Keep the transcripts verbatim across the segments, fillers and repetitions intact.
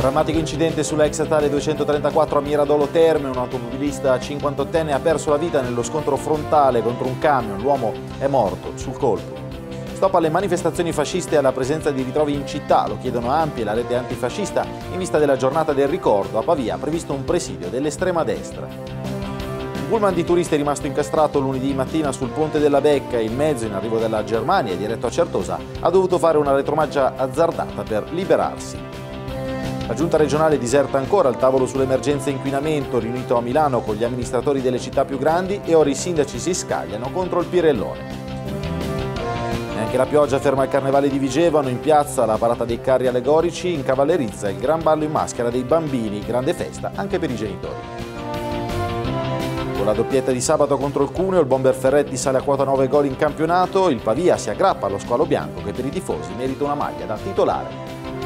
Drammatico incidente sulla ex statale duecentotrentaquattro a Miradolo Terme, un automobilista cinquantottenne ha perso la vita nello scontro frontale contro un camion, l'uomo è morto sul colpo. Stop alle manifestazioni fasciste e alla presenza di ritrovi in città, lo chiedono A M P I e la rete antifascista in vista della giornata del ricordo. A Pavia ha previsto un presidio dell'estrema destra. Un pullman di turisti è rimasto incastrato lunedì mattina sul ponte della Becca. Il mezzo, in arrivo dalla Germania e diretto a Certosa, ha dovuto fare una retromarcia azzardata per liberarsi. La giunta regionale diserta ancora il tavolo sull'emergenza inquinamento riunito a Milano con gli amministratori delle città più grandi e ora i sindaci si scagliano contro il Pirellone. Neanche la pioggia ferma il carnevale di Vigevano, in piazza la parata dei carri allegorici, in cavallerizza il gran ballo in maschera dei bambini, grande festa anche per i genitori. Con la doppietta di sabato contro il Cuneo, il bomber Ferretti sale a quota nove gol in campionato, il Pavia si aggrappa allo squalo bianco che per i tifosi merita una maglia da titolare.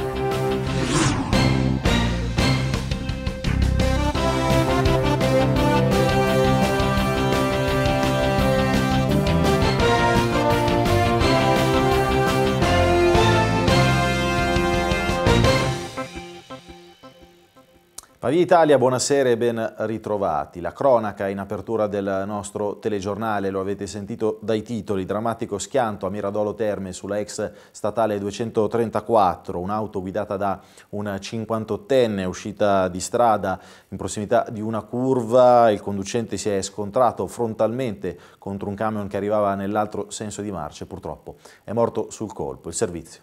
Pavia Italia, buonasera e ben ritrovati. La cronaca in apertura del nostro telegiornale, lo avete sentito dai titoli, drammatico schianto a Miradolo Terme sulla ex statale duecentotrentaquattro, un'auto guidata da un cinquantottenne uscita di strada in prossimità di una curva, il conducente si è scontrato frontalmente contro un camion che arrivava nell'altro senso di marcia e purtroppo è morto sul colpo. Il servizio.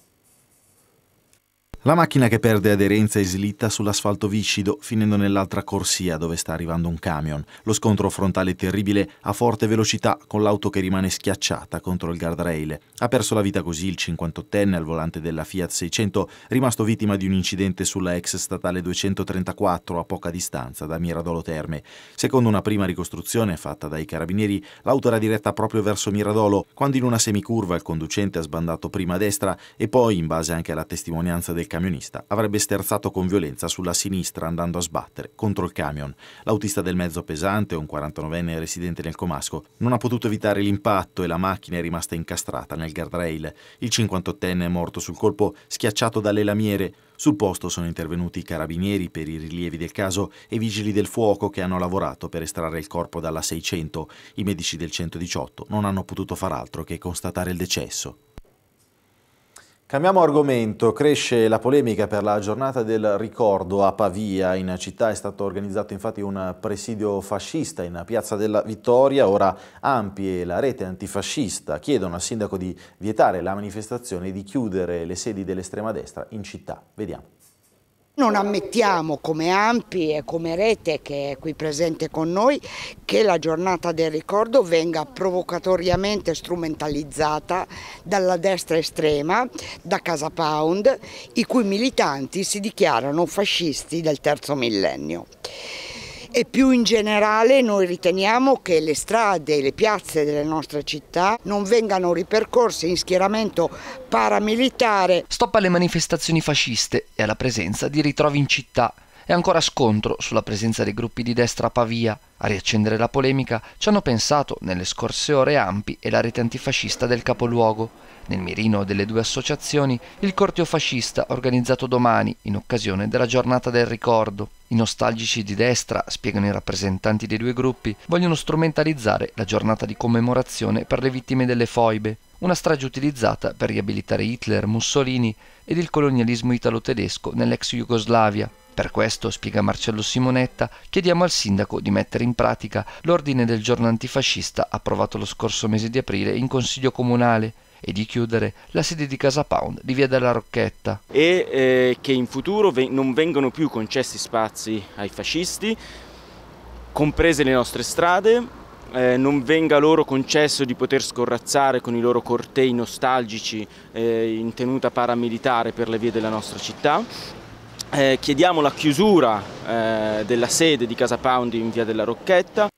La macchina che perde aderenza e slitta sull'asfalto viscido, finendo nell'altra corsia dove sta arrivando un camion. Lo scontro frontale terribile a forte velocità con l'auto che rimane schiacciata contro il guardrail. Ha perso la vita così il cinquantottenne al volante della Fiat seicento, rimasto vittima di un incidente sulla ex statale duecentotrentaquattro a poca distanza da Miradolo Terme. Secondo una prima ricostruzione fatta dai carabinieri, l'auto era diretta proprio verso Miradolo, quando in una semicurva il conducente ha sbandato prima a destra e poi, in base anche alla testimonianza del camionista, avrebbe sterzato con violenza sulla sinistra andando a sbattere contro il camion. L'autista del mezzo pesante, un quarantanovenne residente nel comasco, non ha potuto evitare l'impatto e la macchina è rimasta incastrata nel guardrail. Il cinquantottenne è morto sul colpo, schiacciato dalle lamiere. Sul posto sono intervenuti i carabinieri per i rilievi del caso e i vigili del fuoco che hanno lavorato per estrarre il corpo dalla seicento. I medici del centodiciotto non hanno potuto far altro che constatare il decesso. Cambiamo argomento, cresce la polemica per la giornata del ricordo a Pavia. In città è stato organizzato infatti un presidio fascista in Piazza della Vittoria. Ora A M P I e la rete antifascista chiedono al sindaco di vietare la manifestazione e di chiudere le sedi dell'estrema destra in città. Vediamo. Non ammettiamo come A M P I e come rete che è qui presente con noi che la giornata del ricordo venga provocatoriamente strumentalizzata dalla destra estrema, da Casa Pound, i cui militanti si dichiarano fascisti del terzo millennio. E più in generale noi riteniamo che le strade e le piazze delle nostre città non vengano ripercorse in schieramento paramilitare. Stop alle manifestazioni fasciste e alla presenza di ritrovi in città. E ancora scontro sulla presenza dei gruppi di destra a Pavia. A riaccendere la polemica ci hanno pensato nelle scorse ore A M P I e la rete antifascista del capoluogo. Nel mirino delle due associazioni il corteo fascista organizzato domani in occasione della giornata del ricordo. I nostalgici di destra, spiegano i rappresentanti dei due gruppi, vogliono strumentalizzare la giornata di commemorazione per le vittime delle foibe, una strage utilizzata per riabilitare Hitler, Mussolini ed il colonialismo italo-tedesco nell'ex Jugoslavia. Per questo, spiega Marcello Simonetta, chiediamo al sindaco di mettere in pratica l'ordine del giorno antifascista approvato lo scorso mese di aprile in Consiglio Comunale e di chiudere la sede di Casa Pound di Via della Rocchetta. E eh, che in futuro ve- non vengano più concessi spazi ai fascisti, comprese le nostre strade, eh, non venga loro concesso di poter scorrazzare con i loro cortei nostalgici eh, in tenuta paramilitare per le vie della nostra città. Eh, chiediamo la chiusura eh, della sede di Casa Pound in Via della Rocchetta.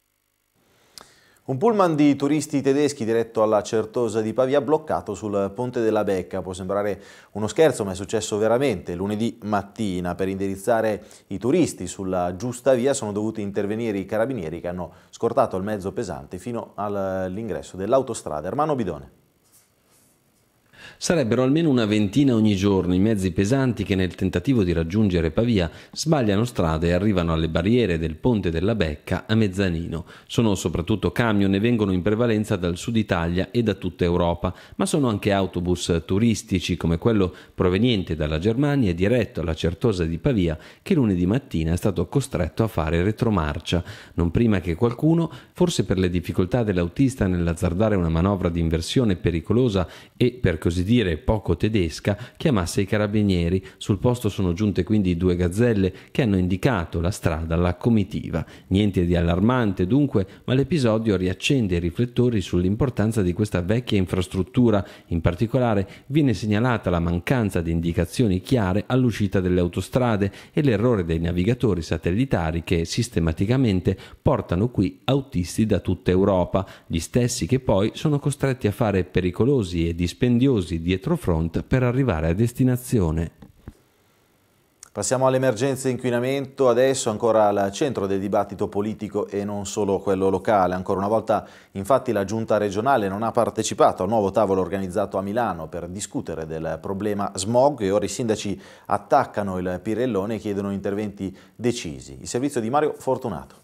Un pullman di turisti tedeschi diretto alla Certosa di Pavia bloccato sul Ponte della Becca. Può sembrare uno scherzo, ma è successo veramente. Lunedì mattina, per indirizzare i turisti sulla giusta via, sono dovuti intervenire i carabinieri che hanno scortato il mezzo pesante fino all'ingresso dell'autostrada. Ermanno Bidone. Sarebbero almeno una ventina ogni giorno i mezzi pesanti che nel tentativo di raggiungere Pavia sbagliano strada e arrivano alle barriere del Ponte della Becca a Mezzanino. Sono soprattutto camion e vengono in prevalenza dal sud Italia e da tutta Europa, ma sono anche autobus turistici come quello proveniente dalla Germania e diretto alla Certosa di Pavia, che lunedì mattina è stato costretto a fare retromarcia, non prima che qualcuno, forse per le difficoltà dell'autista nell'azzardare una manovra di inversione pericolosa e per così dire poco tedesca, chiamasse i carabinieri. Sul posto sono giunte quindi due gazzelle che hanno indicato la strada alla comitiva. Niente di allarmante dunque, ma l'episodio riaccende i riflettori sull'importanza di questa vecchia infrastruttura. In particolare viene segnalata la mancanza di indicazioni chiare all'uscita delle autostrade e l'errore dei navigatori satellitari che sistematicamente portano qui autisti da tutta Europa, gli stessi che poi sono costretti a fare pericolosi e dispendiosi dietrofront per arrivare a destinazione. Passiamo all'emergenza inquinamento, adesso ancora al centro del dibattito politico e non solo quello locale. Ancora una volta infatti la giunta regionale non ha partecipato al nuovo tavolo organizzato a Milano per discutere del problema smog e ora i sindaci attaccano il Pirellone e chiedono interventi decisi. Il servizio di Mario Fortunato.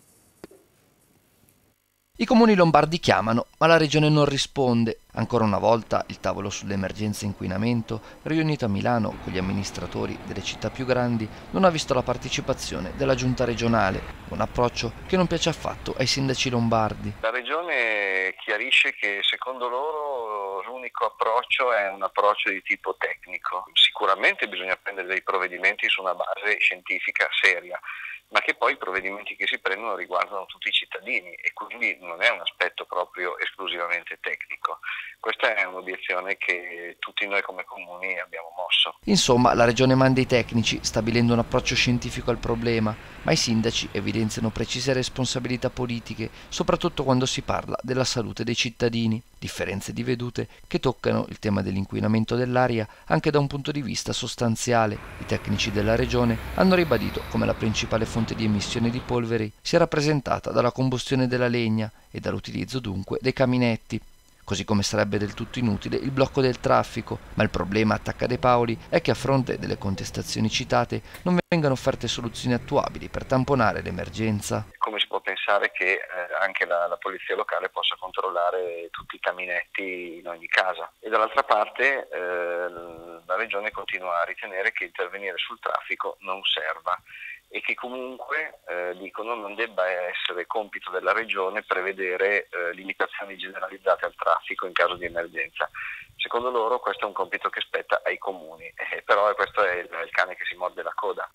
I comuni lombardi chiamano, ma la regione non risponde. Ancora una volta il tavolo sull'emergenza inquinamento, riunito a Milano con gli amministratori delle città più grandi, non ha visto la partecipazione della giunta regionale, un approccio che non piace affatto ai sindaci lombardi. La regione chiarisce che secondo loro l'unico approccio è un approccio di tipo tecnico. Sicuramente bisogna prendere dei provvedimenti su una base scientifica seria, ma che poi i provvedimenti che si prendono riguardano tutti i cittadini e quindi non è un aspetto proprio esclusivamente tecnico. Questa è un'obiezione che tutti noi come comuni abbiamo mosso. Insomma, la regione manda i tecnici stabilendo un approccio scientifico al problema, ma i sindaci evidenziano precise responsabilità politiche, soprattutto quando si parla della salute dei cittadini. Differenze di vedute che toccano il tema dell'inquinamento dell'aria anche da un punto di vista sostanziale. I tecnici della regione hanno ribadito come la principale fonte di emissione di polveri sia rappresentata dalla combustione della legna e dall'utilizzo dunque dei caminetti. Così come sarebbe del tutto inutile il blocco del traffico, ma il problema, attacca De Paoli, è che a fronte delle contestazioni citate non vengano offerte soluzioni attuabili per tamponare l'emergenza. Come si può pensare che eh, anche la, la polizia locale possa controllare tutti i caminetti in ogni casa? E dall'altra parte eh, la regione continua a ritenere che intervenire sul traffico non serva e che comunque, eh, dicono, non debba essere compito della regione prevedere eh, limitazioni generalizzate al traffico in caso di emergenza. Secondo loro questo è un compito che spetta ai comuni, eh, però questo è il, il cane che si morde la coda.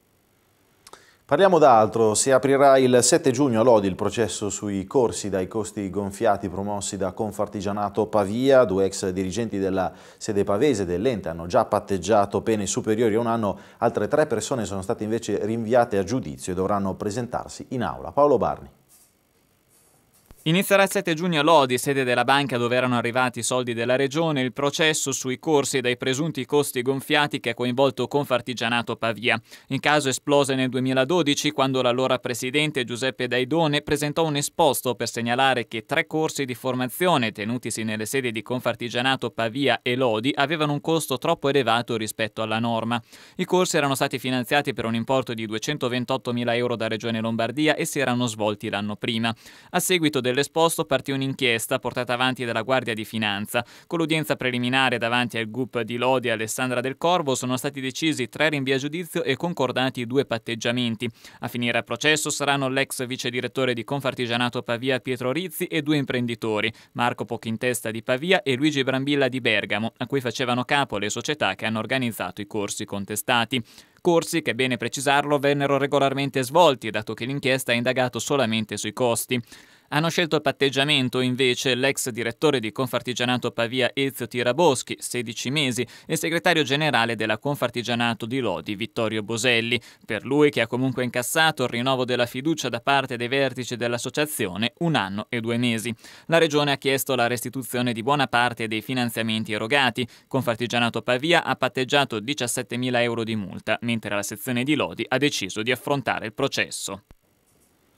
Parliamo d'altro, si aprirà il sette giugno a Lodi il processo sui corsi dai costi gonfiati promossi da Confartigianato Pavia. Due ex dirigenti della sede pavese dell'ente hanno già patteggiato pene superiori a un anno, altre tre persone sono state invece rinviate a giudizio e dovranno presentarsi in aula. Paolo Barni. Inizierà il sette giugno a Lodi, sede della banca dove erano arrivati i soldi della regione, il processo sui corsi dai presunti costi gonfiati che ha coinvolto Confartigianato Pavia. Il caso esplose nel duemiladodici quando l'allora presidente Giuseppe Daidone presentò un esposto per segnalare che tre corsi di formazione tenutisi nelle sedi di Confartigianato Pavia e Lodi avevano un costo troppo elevato rispetto alla norma. I corsi erano stati finanziati per un importo di duecentoventottomila euro da Regione Lombardia e si erano svolti l'anno prima. A seguito del Dell'esposto partì un'inchiesta portata avanti dalla Guardia di Finanza. Con l'udienza preliminare davanti al G U P di Lodi e Alessandra Del Corvo sono stati decisi tre rinvii a giudizio e concordati due patteggiamenti. A finire al processo saranno l'ex vice direttore di Confartigianato Pavia Pietro Rizzi e due imprenditori, Marco Pochintesta di Pavia e Luigi Brambilla di Bergamo, a cui facevano capo le società che hanno organizzato i corsi contestati. Corsi che, bene precisarlo, vennero regolarmente svolti, dato che l'inchiesta ha indagato solamente sui costi. Hanno scelto il patteggiamento invece l'ex direttore di Confartigianato Pavia Ezio Tiraboschi, sedici mesi, e il segretario generale della Confartigianato di Lodi, Vittorio Boselli. Per lui, che ha comunque incassato il rinnovo della fiducia da parte dei vertici dell'associazione, un anno e due mesi. La Regione ha chiesto la restituzione di buona parte dei finanziamenti erogati. Confartigianato Pavia ha patteggiato diciassettemila euro di multa, mentre la sezione di Lodi ha deciso di affrontare il processo.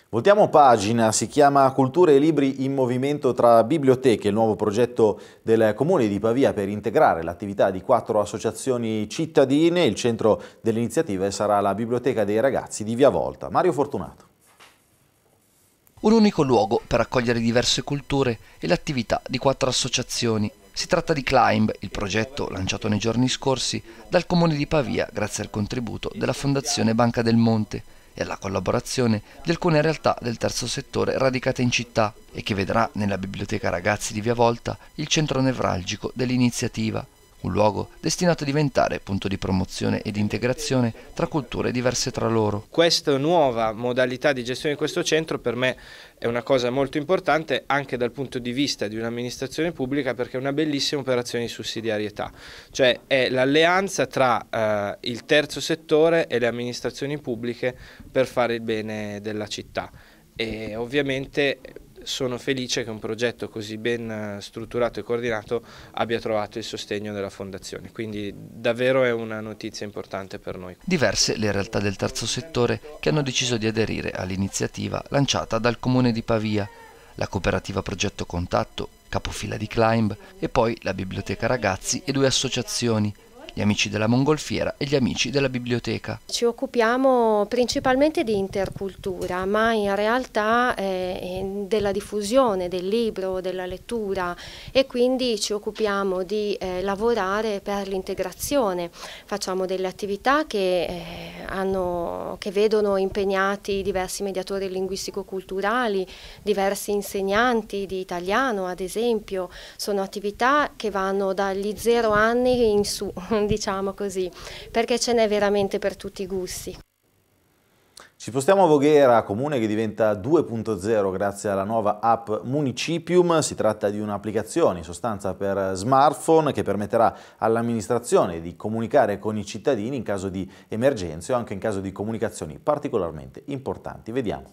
Voltiamo pagina, si chiama Cultura e Libri in Movimento tra Biblioteche, il nuovo progetto del Comune di Pavia per integrare l'attività di quattro associazioni cittadine. Il centro dell'iniziativa sarà la Biblioteca dei Ragazzi di Via Volta. Mario Fortunato. Un unico luogo per accogliere diverse culture e l'attività di quattro associazioni. Si tratta di Climb, il progetto lanciato nei giorni scorsi dal Comune di Pavia grazie al contributo della Fondazione Banca del Monte e alla collaborazione di alcune realtà del terzo settore radicate in città e che vedrà nella Biblioteca Ragazzi di Via Volta il centro nevralgico dell'iniziativa, un luogo destinato a diventare punto di promozione ed integrazione tra culture diverse tra loro. Questa nuova modalità di gestione di questo centro per me è una cosa molto importante anche dal punto di vista di un'amministrazione pubblica, perché è una bellissima operazione di sussidiarietà, cioè è l'alleanza tra eh, il terzo settore e le amministrazioni pubbliche per fare il bene della città. E ovviamente sono felice che un progetto così ben strutturato e coordinato abbia trovato il sostegno della Fondazione, quindi davvero è una notizia importante per noi. Diverse le realtà del terzo settore che hanno deciso di aderire all'iniziativa lanciata dal Comune di Pavia, la cooperativa Progetto Contatto, capofila di Climb, e poi la Biblioteca Ragazzi e due associazioni, gli Amici della Mongolfiera e gli Amici della Biblioteca. Ci occupiamo principalmente di intercultura, ma in realtà eh, della diffusione del libro, della lettura, e quindi ci occupiamo di eh, lavorare per l'integrazione. Facciamo delle attività che, eh, hanno, che vedono impegnati diversi mediatori linguistico-culturali, diversi insegnanti di italiano ad esempio. Sono attività che vanno dagli zero anni in su, diciamo così, perché ce n'è veramente per tutti i gusti. Ci spostiamo a Voghera, comune che diventa due punto zero grazie alla nuova app Municipium. Si tratta di un'applicazione in sostanza per smartphone che permetterà all'amministrazione di comunicare con i cittadini in caso di emergenze o anche in caso di comunicazioni particolarmente importanti. Vediamo.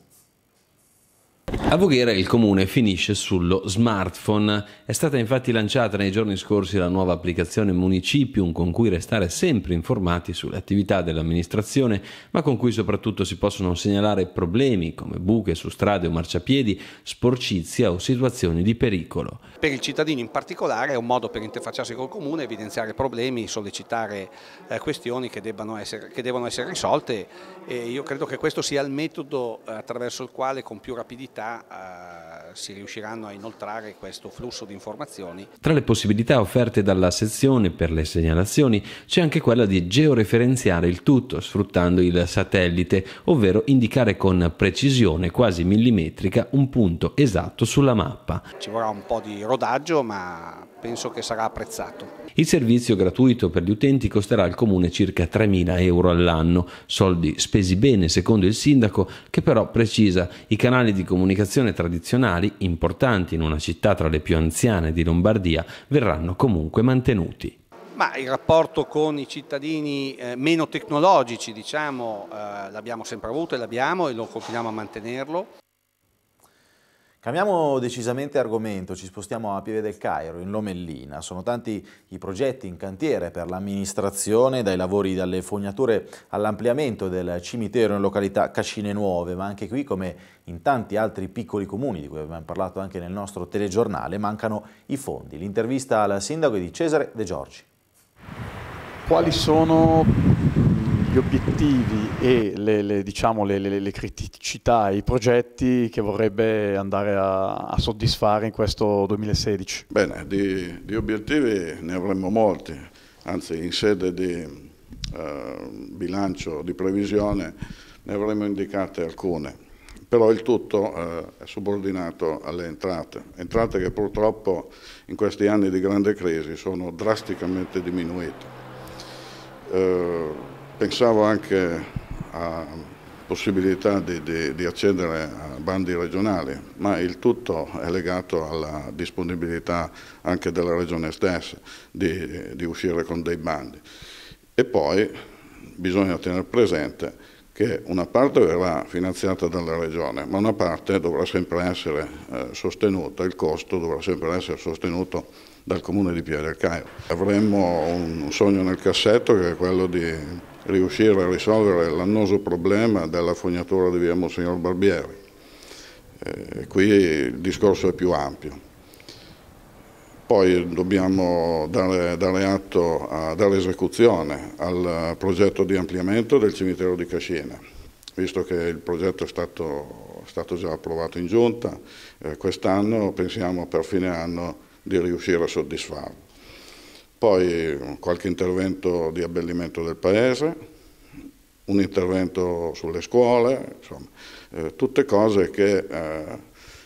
A Voghera il comune finisce sullo smartphone. È stata infatti lanciata nei giorni scorsi la nuova applicazione Municipium, con cui restare sempre informati sulle attività dell'amministrazione, ma con cui soprattutto si possono segnalare problemi come buche su strade o marciapiedi, sporcizia o situazioni di pericolo. Per il cittadino in particolare è un modo per interfacciarsi col comune, evidenziare problemi, sollecitare eh, questioni che debbano essere, che devono essere risolte, e io credo che questo sia il metodo eh, attraverso il quale con più rapidità Uh, si riusciranno a inoltrare questo flusso di informazioni. Tra le possibilità offerte dalla sezione per le segnalazioni c'è anche quella di georeferenziare il tutto sfruttando il satellite, ovvero indicare con precisione quasi millimetrica un punto esatto sulla mappa. Ci vorrà un po' di rodaggio, ma penso che sarà apprezzato. Il servizio gratuito per gli utenti costerà al comune circa tremila euro all'anno, soldi spesi bene secondo il sindaco, che però precisa i canali di comunicazione tradizionali, importanti in una città tra le più anziane di Lombardia, verranno comunque mantenuti. Ma il rapporto con i cittadini eh, meno tecnologici, diciamo, eh, l'abbiamo sempre avuto e l'abbiamo e lo continuiamo a mantenerlo. Cambiamo decisamente argomento, ci spostiamo a Pieve del Cairo, in Lomellina. Sono tanti i progetti in cantiere per l'amministrazione, dai lavori dalle fognature all'ampliamento del cimitero in località Cascine Nuove, ma anche qui, come in tanti altri piccoli comuni di cui abbiamo parlato anche nel nostro telegiornale, mancano i fondi. L'intervista al sindaco è di Cesare De Giorgi. Quali sono gli obiettivi e le, le, diciamo, le, le, le criticità e i progetti che vorrebbe andare a, a soddisfare in questo duemilasedici? Bene, di, di obiettivi ne avremmo molti, anzi in sede di eh, bilancio di previsione ne avremmo indicate alcune, però il tutto eh, è subordinato alle entrate, entrate che purtroppo in questi anni di grande crisi sono drasticamente diminuite. Eh, Pensavo anche a possibilità di, di, di accedere a bandi regionali, ma il tutto è legato alla disponibilità anche della regione stessa di, di uscire con dei bandi. E poi bisogna tenere presente che una parte verrà finanziata dalla regione, ma una parte dovrà sempre essere eh, sostenuta, il costo dovrà sempre essere sostenuto dal comune di Pieve del Cairo. Avremmo un sogno nel cassetto che è quello di riuscire a risolvere l'annoso problema della fognatura di via Monsignor Barbieri. Eh, qui il discorso è più ampio. Poi dobbiamo dare, dare atto, a, dare esecuzione al progetto di ampliamento del cimitero di Cascina, visto che il progetto è stato, è stato già approvato in giunta, eh, quest'anno pensiamo per fine anno di riuscire a soddisfarlo. Poi qualche intervento di abbellimento del paese, un intervento sulle scuole, insomma, eh, tutte cose che eh,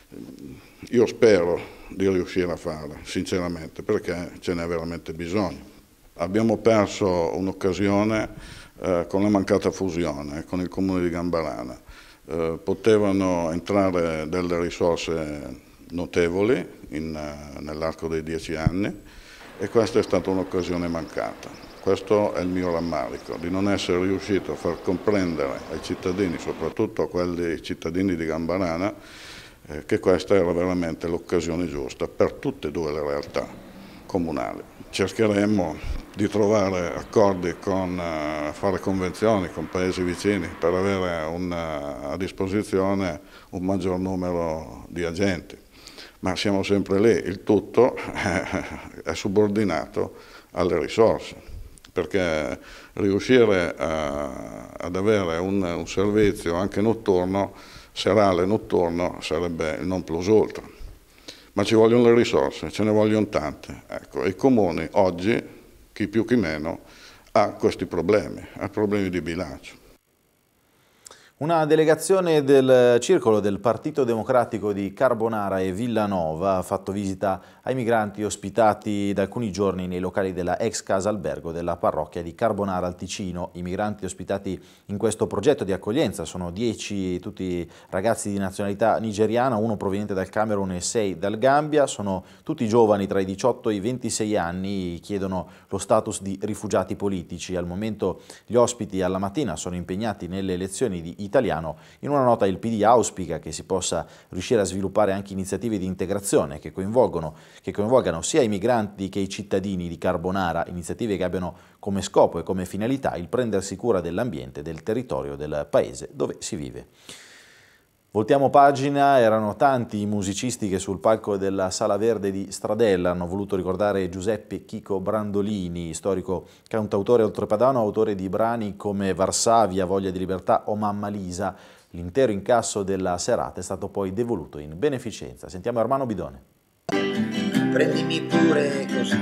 io spero di riuscire a fare, sinceramente, perché ce n'è veramente bisogno. Abbiamo perso un'occasione eh, con la mancata fusione con il comune di Gambarana. Eh, potevano entrare delle risorse notevoli nell'arco dei dieci anni e questa è stata un'occasione mancata. Questo è il mio rammarico, di non essere riuscito a far comprendere ai cittadini, soprattutto a quelli cittadini di Gambarana, eh, che questa era veramente l'occasione giusta per tutte e due le realtà comunali. Cercheremo di trovare accordi con, eh, fare convenzioni con paesi vicini per avere una, a disposizione un maggior numero di agenti, ma siamo sempre lì, il tutto è subordinato alle risorse, perché riuscire a, ad avere un, un servizio anche notturno, serale notturno, sarebbe il non plus ultra. Ma ci vogliono le risorse, ce ne vogliono tante. Ecco, i comuni oggi, chi più chi meno, ha questi problemi, ha problemi di bilancio. Una delegazione del circolo del Partito Democratico di Carbonara e Villanova ha fatto visita ai migranti ospitati da alcuni giorni nei locali della ex casa albergo della parrocchia di Carbonara al Ticino. I migranti ospitati in questo progetto di accoglienza sono dieci, tutti ragazzi di nazionalità nigeriana, uno proveniente dal Camerun e sei dal Gambia. Sono tutti giovani tra i diciotto e i ventisei anni, chiedono lo status di rifugiati politici. Al momento gli ospiti alla mattina sono impegnati nelle elezioni di italiano. In una nota il P D auspica che si possa riuscire a sviluppare anche iniziative di integrazione che coinvolgono, che coinvolgano sia i migranti che i cittadini di Carbonara, iniziative che abbiano come scopo e come finalità il prendersi cura dell'ambiente e del territorio del paese dove si vive. Voltiamo pagina, erano tanti i musicisti che sul palco della Sala Verde di Stradella hanno voluto ricordare Giuseppe Chico Brandolini, storico cantautore oltrepadano, autore di brani come Varsavia, Voglia di libertà o Mamma Lisa. L'intero incasso della serata è stato poi devoluto in beneficenza. Sentiamo Armano Bidone. Prendimi pure così,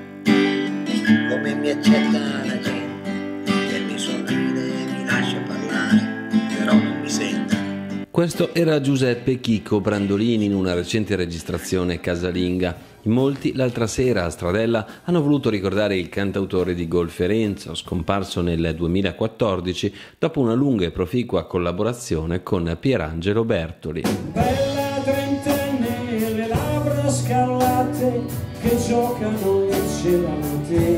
come mi accetta la gente, che mi sorride, mi lascia parlare, però non mi sente. Questo era Giuseppe Chico Brandolini in una recente registrazione casalinga. In molti l'altra sera a Stradella hanno voluto ricordare il cantautore di Golferenzo, scomparso nel duemilaquattordici dopo una lunga e proficua collaborazione con Pierangelo Bertoli. Bella trentenne, le labbra scarlatte che giocano insieme a te.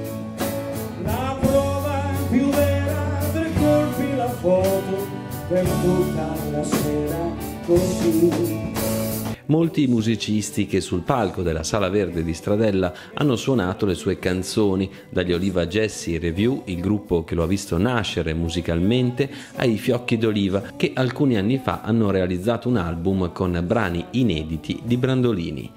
La prova più vera, tre colpi la foto per tutta la sera così. Molti musicisti che sul palco della Sala Verde di Stradella hanno suonato le sue canzoni, dagli Oliva Jesse Review, il gruppo che lo ha visto nascere musicalmente, ai Fiocchi d'Oliva, che alcuni anni fa hanno realizzato un album con brani inediti di Brandolini.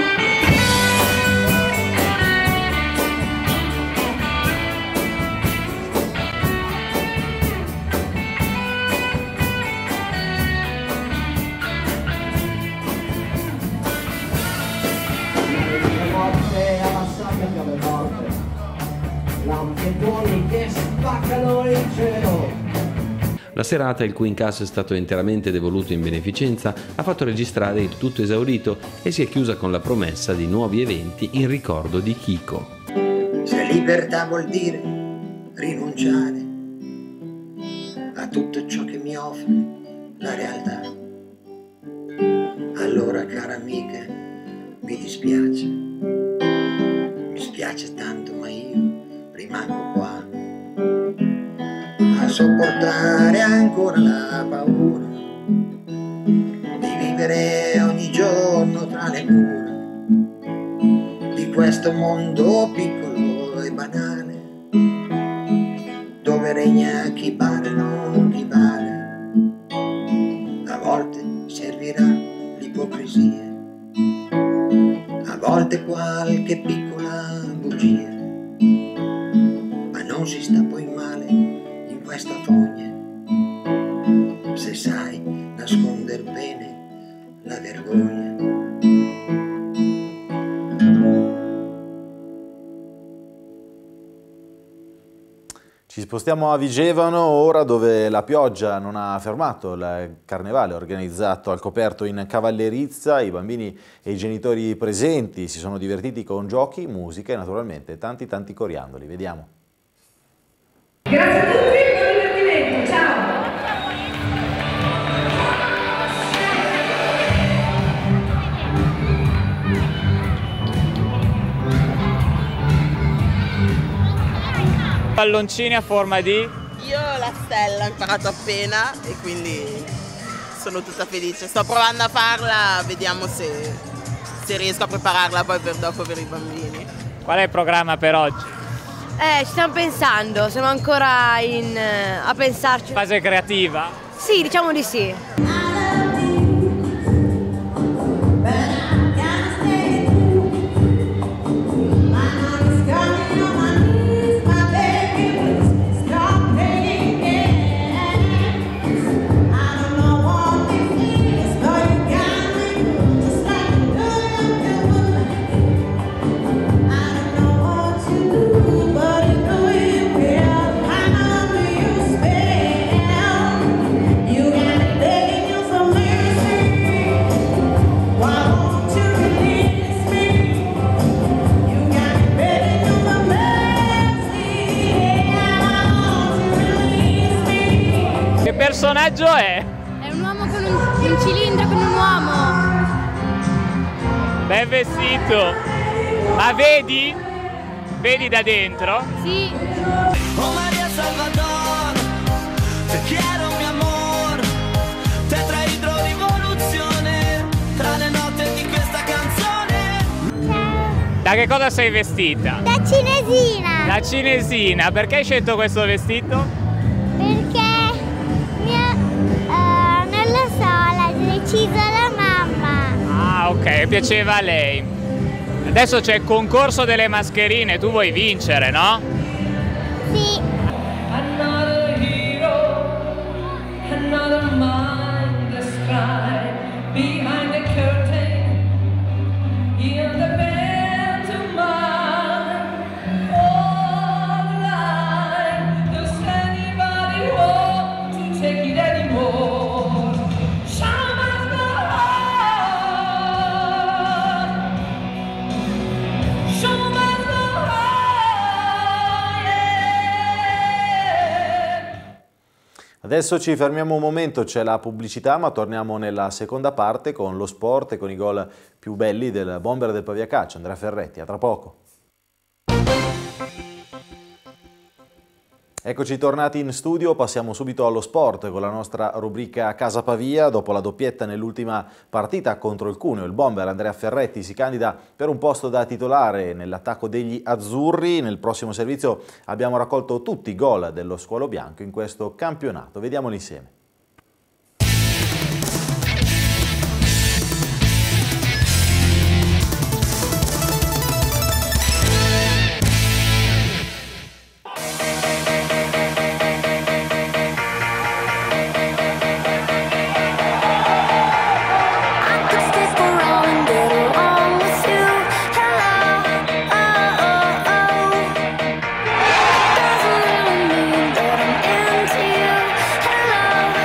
La serata, il cui incasso è stato interamente devoluto in beneficenza, ha fatto registrare il tutto esaurito e si è chiusa con la promessa di nuovi eventi in ricordo di Chico. Se libertà vuol dire rinunciare a tutto ciò che mi offre la realtà, allora cara amica mi dispiace, mi spiace tanto, ma io rimango qua a sopportare ancora la paura di vivere ogni giorno tra le mura di questo mondo piccolo e banale, dove regna chi vale non chi vale. A volte servirà parte qualche piccola bugia, ma non si sta poi male in questa fogna, se sai nasconder bene la vergogna. Ci spostiamo a Vigevano ora, dove la pioggia non ha fermato il carnevale organizzato al coperto in Cavallerizza. I bambini e i genitori presenti si sono divertiti con giochi, musica e naturalmente tanti tanti coriandoli. Vediamo. Grazie a tutti, buon divertimento, ciao! Palloncini a forma di? Io la stella ho imparato appena e quindi sono tutta felice. Sto provando a farla, vediamo se, se riesco a prepararla poi per dopo per i bambini. Qual è il programma per oggi? Eh, ci stiamo pensando, siamo ancora in, a pensarci. Fase creativa? Sì, diciamo di sì. Che personaggio è? È un uomo con un, un cilindro con un uomo. Ben vestito. Ma vedi? Vedi da dentro? Sì. Oh Maria Salvador, te quiero mi amor, tetraidrorivoluzione, tra le note di questa canzone. Da che cosa sei vestita? Da cinesina. Da cinesina. Perché hai scelto questo vestito? Perché mia, uh, non lo so, l'ha deciso la mamma. Ah, ok, piaceva a lei. Adesso c'è il concorso delle mascherine, tu vuoi vincere, no? Sì. Another hero, another mindless cry behind the curtain in the pantomime. Oh, life, does anybody want to take it anymore? Show must go on. Show must go on, yeah. Adesso ci fermiamo un momento, c'è la pubblicità, ma torniamo nella seconda parte con lo sport e con i gol più belli del bomber del Pavia Calcio, Andrea Ferretti. A tra poco. Eccoci tornati in studio, passiamo subito allo sport con la nostra rubrica Casa Pavia. Dopo la doppietta nell'ultima partita contro il Cuneo, il bomber Andrea Ferretti si candida per un posto da titolare nell'attacco degli azzurri. Nel prossimo servizio abbiamo raccolto tutti i gol dello Squalo Bianco in questo campionato. Vediamoli insieme. Hello,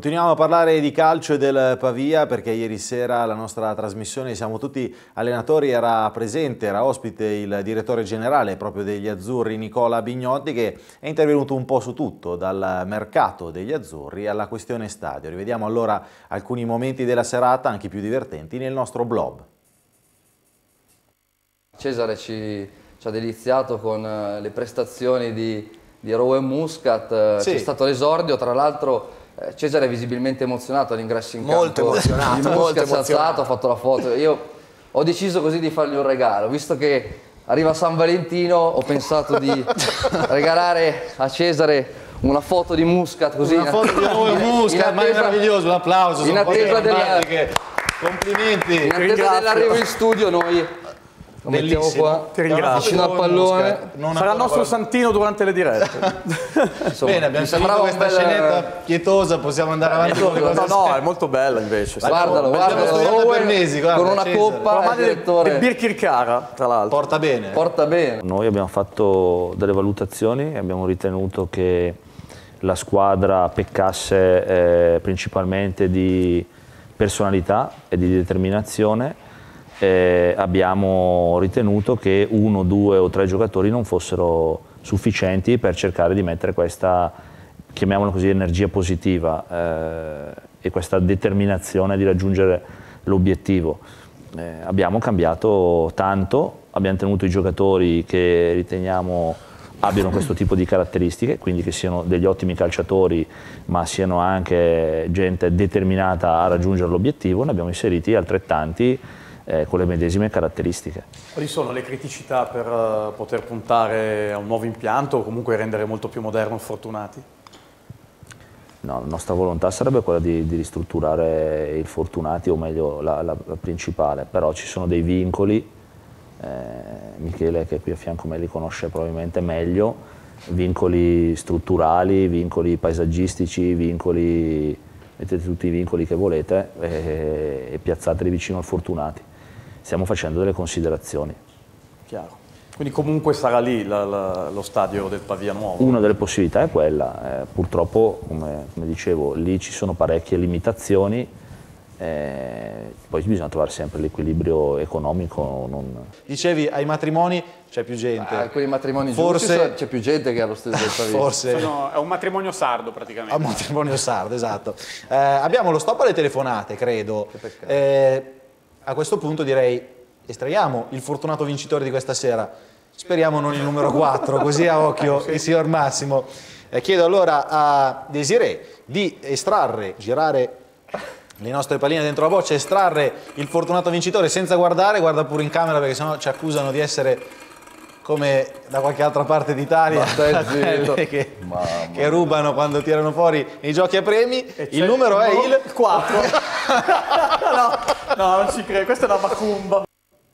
Continuiamo a parlare di calcio e del Pavia, perché ieri sera la nostra trasmissione Siamo tutti allenatori era presente, era ospite il direttore generale proprio degli azzurri Nicola Bignotti, che è intervenuto un po' su tutto, dal mercato degli azzurri alla questione stadio. Rivediamo allora alcuni momenti della serata, anche più divertenti, nel nostro blog. Cesare ci, ci ha deliziato con le prestazioni di, di Rowan Muscat, sì. C'è stato l'esordio, tra l'altro Cesare è visibilmente emozionato all'ingresso in molto campo. Emozionato, Muscat molto si è alzato, ha fatto la foto. Io ho deciso così di fargli un regalo, visto che arriva San Valentino, ho pensato di regalare a Cesare una foto di Muscat, così una foto di Rowan Muscat, ma è meraviglioso, un applauso. In attesa della... Complimenti. In attesa dell'arrivo in studio noi lo mettiamo qua, ti ringrazio, vicino al pallone. Sarà il nostro santino durante le dirette. Insomma, bene, abbiamo sentito questa bella... scenetta pietosa, possiamo andare avanti con le cose. No, no, è molto bella invece. Guardalo, guardalo, per mesi, guarda, con una Cesare. coppa del, del Birkirkara, tra l'altro. Porta bene. Porta bene. Noi abbiamo fatto delle valutazioni e abbiamo ritenuto che la squadra peccasse eh, principalmente di personalità e di determinazione. Eh, abbiamo ritenuto che uno, due o tre giocatori non fossero sufficienti per cercare di mettere questa, chiamiamola così, energia positiva eh, e questa determinazione di raggiungere l'obiettivo. Eh, abbiamo cambiato tanto, abbiamo tenuto i giocatori che riteniamo abbiano questo tipo di caratteristiche, quindi che siano degli ottimi calciatori ma siano anche gente determinata a raggiungere l'obiettivo. Ne abbiamo inseriti altrettanti Eh, con le medesime caratteristiche. Quali sono le criticità per uh, poter puntare a un nuovo impianto o comunque rendere molto più moderno Fortunati? No, la nostra volontà sarebbe quella di, di ristrutturare il Fortunati, o meglio la, la, la principale, però ci sono dei vincoli, eh, Michele che è qui a fianco a me li conosce probabilmente meglio, vincoli strutturali, vincoli paesaggistici, vincoli, mettete tutti i vincoli che volete e, e piazzateli vicino al Fortunati. Stiamo facendo delle considerazioni. Chiaro. Quindi comunque sarà lì la, la, lo stadio del Pavia nuovo? Una delle possibilità è quella, eh, purtroppo come, come dicevo lì ci sono parecchie limitazioni, eh, poi bisogna trovare sempre l'equilibrio economico. Non... Dicevi ai matrimoni c'è più gente. A quei matrimoni forse c'è più gente che allo stadio del Pavia. Forse Sono, è un matrimonio sardo praticamente. È un matrimonio sardo, esatto. Eh, abbiamo lo stop alle telefonate, credo. Eh, a questo punto direi estraiamo il fortunato vincitore di questa sera. Speriamo non il numero quattro, così a occhio il signor Massimo. Eh, chiedo allora a Desiree di estrarre, girare le nostre palline dentro la boccia, estrarre il fortunato vincitore senza guardare, guarda pure in camera perché sennò ci accusano di essere come da qualche altra parte d'Italia che, che rubano quando tirano fuori i giochi a premi. Il numero è il quattro. no, no, non ci credo, questa è una macumba.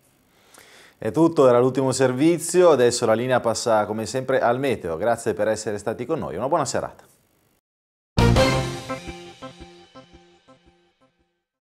È tutto, era l'ultimo servizio, adesso la linea passa come sempre al meteo. Grazie per essere stati con noi, una buona serata.